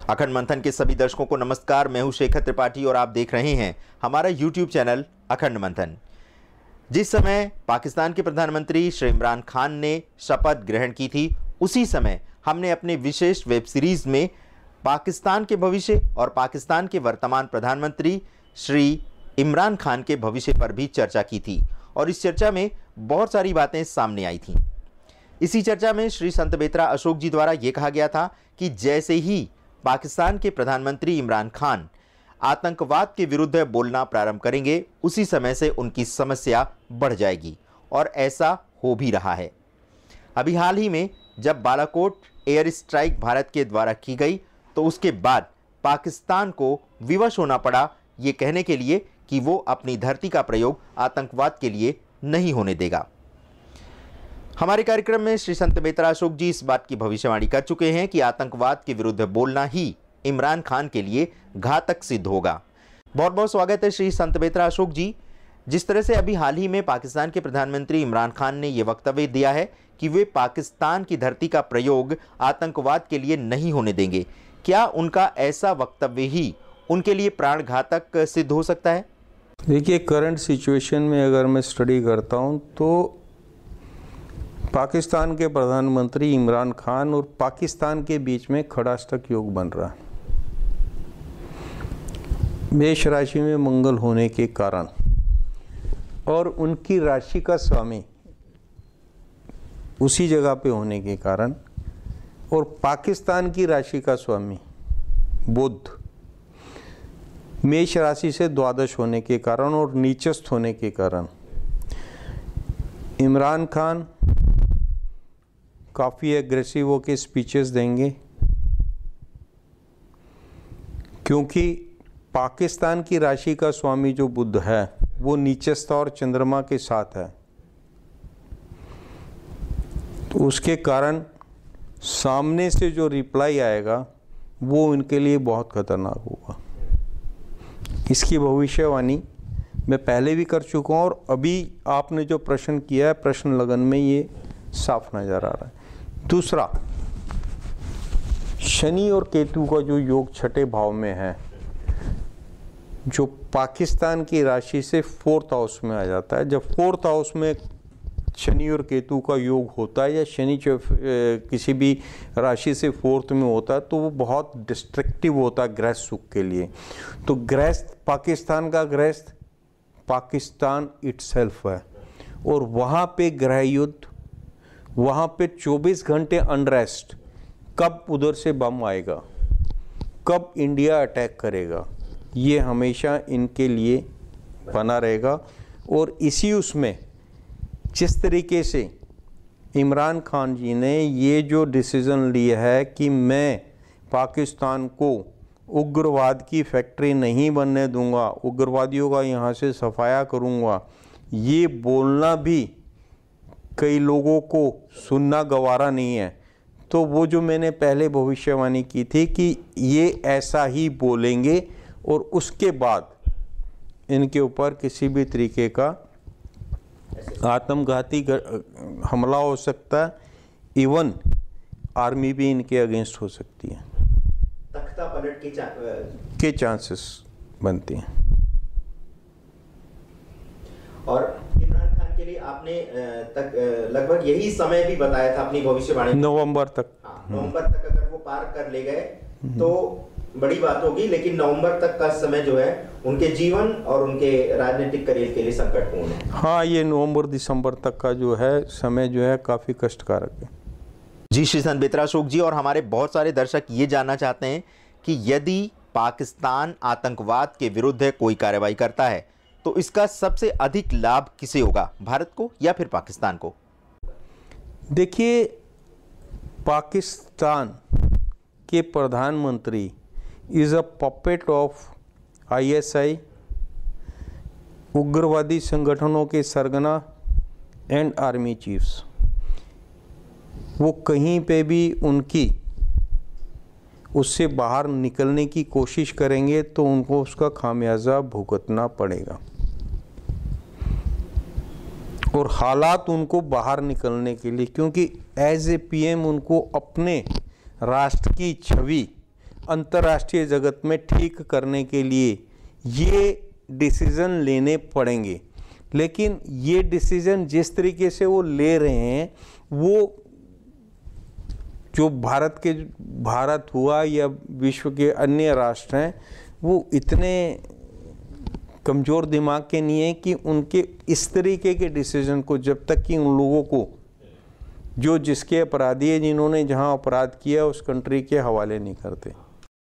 अखंड मंथन के सभी दर्शकों को नमस्कार। मैं हूं शेखर त्रिपाठी और आप देख रहे हैं हमारा यूट्यूब चैनल अखंड मंथन। जिस समय पाकिस्तान के प्रधानमंत्री श्री इमरान खान ने शपथ ग्रहण की थी, उसी समय हमने अपने विशेष वेब सीरीज में पाकिस्तान के भविष्य और पाकिस्तान के वर्तमान प्रधानमंत्री श्री इमरान खान के भविष्य पर भी चर्चा की थी और इस चर्चा में बहुत सारी बातें सामने आई थीं। इसी चर्चा में श्री संत बेतरा अशोक जी द्वारा ये कहा गया था कि जैसे ही पाकिस्तान के प्रधानमंत्री इमरान खान आतंकवाद के विरुद्ध बोलना प्रारंभ करेंगे, उसी समय से उनकी समस्या बढ़ जाएगी और ऐसा हो भी रहा है। अभी हाल ही में जब बालाकोट एयर स्ट्राइक भारत के द्वारा की गई, तो उसके बाद पाकिस्तान को विवश होना पड़ा ये कहने के लिए कि वो अपनी धरती का प्रयोग आतंकवाद के लिए नहीं होने देगा। हमारे कार्यक्रम में श्री संत बेतरा अशोक जी इस बात की भविष्यवाणी कर चुके हैं कि आतंकवाद के विरुद्ध बोलना ही इमरान खान के लिए घातक सिद्ध होगा। बहुत बहुत स्वागत है श्री संत बेतरा अशोक जी। जिस तरह से अभी हाल ही में पाकिस्तान के प्रधानमंत्री इमरान खान ने यह वक्तव्य दिया है कि वे पाकिस्तान की धरती का प्रयोग आतंकवाद के लिए नहीं होने देंगे, क्या उनका ऐसा वक्तव्य ही उनके लिए प्राण घातक सिद्ध हो सकता है? देखिए, करंट सिचुएशन में अगर मैं स्टडी करता हूं तो पाकिस्तान के प्रधानमंत्री इमरान खान और पाकिस्तान के बीच में खड़ाष्टक योग बन रहा है। मेष राशि में मंगल होने के कारण और उनकी राशि का स्वामी उसी जगह पे होने के कारण और पाकिस्तान की राशि का स्वामी बुध मेष राशि से द्वादश होने के कारण और नीचस्थ होने के कारण इमरान खान काफ़ी एग्रेसिव होकर स्पीचेस देंगे, क्योंकि पाकिस्तान की राशि का स्वामी जो बुध है वो नीचस्थ और चंद्रमा के साथ है, तो उसके कारण सामने से जो रिप्लाई आएगा वो उनके लिए बहुत खतरनाक होगा। इसकी भविष्यवाणी मैं पहले भी कर चुका हूँ और अभी आपने जो प्रश्न किया है प्रश्न लगन में ये साफ नज़र आ रहा है। दूसरा, शनि और केतु का जो योग छठे भाव में है, जो पाकिस्तान की राशि से फोर्थ हाउस में आ जाता है। जब फोर्थ हाउस में शनि और केतु का योग होता है या शनि किसी भी राशि से फोर्थ में होता है तो वो बहुत डिस्ट्रक्टिव होता है गृहस्थ सुख के लिए। तो गृहस्थ, पाकिस्तान का गृहस्थ पाकिस्तान इटसेल्फ है और वहाँ पे गृह युद्ध, वहाँ पे 24 घंटे अनरेस्ट, कब उधर से बम आएगा, कब इंडिया अटैक करेगा, ये हमेशा इनके लिए बना रहेगा। और इसी उसमें जिस तरीके से इमरान खान जी ने ये जो डिसीज़न लिया है कि मैं पाकिस्तान को उग्रवाद की फैक्ट्री नहीं बनने दूंगा, उग्रवादियों का यहाँ से सफाया करूँगा, ये बोलना भी कई लोगों को सुनना गवारा नहीं है। तो वो जो मैंने पहले भविष्यवाणी की थी कि ये ऐसा ही बोलेंगे और उसके बाद इनके ऊपर किसी भी तरीके का आत्मघाती हमला हो सकता है, इवन आर्मी भी इनके अगेंस्ट हो सकती है, तख्ता पलट के चांसेस बनती हैं। और इमरान खान के लिए आपने लगभग यही समय भी बताया था अपनी भविष्यवाणी, नवंबर तक। नवंबर तक अगर वो पार कर ले गए तो बड़ी बात होगी, लेकिन नवंबर तक का समय जो है उनके जीवन और उनके राजनीतिक करियर के लिए संकटपूर्ण है। हाँ, ये नवंबर दिसंबर तक का जो है समय जो है काफ़ी कष्टकारक है। जी श्री संत बेतरा अशोक जी, और हमारे बहुत सारे दर्शक ये जानना चाहते हैं कि यदि पाकिस्तान आतंकवाद के विरुद्ध कोई कार्रवाई करता है तो इसका सबसे अधिक लाभ किसे होगा, भारत को या फिर पाकिस्तान को? देखिए, पाकिस्तान के प्रधानमंत्री is a puppet of ISI, उग्रवादी संगठनों के सरगना एंड आर्मी चीफ्स। वो कहीं पे भी उनकी उससे बाहर निकलने की कोशिश करेंगे तो उनको उसका खामियाजा भुगतना पड़ेगा और हालात उनको बाहर निकलने के लिए, क्योंकि एज ए PM उनको अपने राष्ट्र की छवि अंतर्राष्ट्रीय जगत में ठीक करने के लिए ये डिसीज़न लेने पड़ेंगे। लेकिन ये डिसीज़न जिस तरीके से वो ले रहे हैं, वो जो भारत हुआ या विश्व के अन्य राष्ट्र हैं, वो इतने कमज़ोर दिमाग के नहीं है कि उनके इस तरीके के डिसीज़न को, जब तक कि उन लोगों को जो जिसके अपराधी है, जिन्होंने जहां अपराध किया, उस कंट्री के हवाले नहीं करते।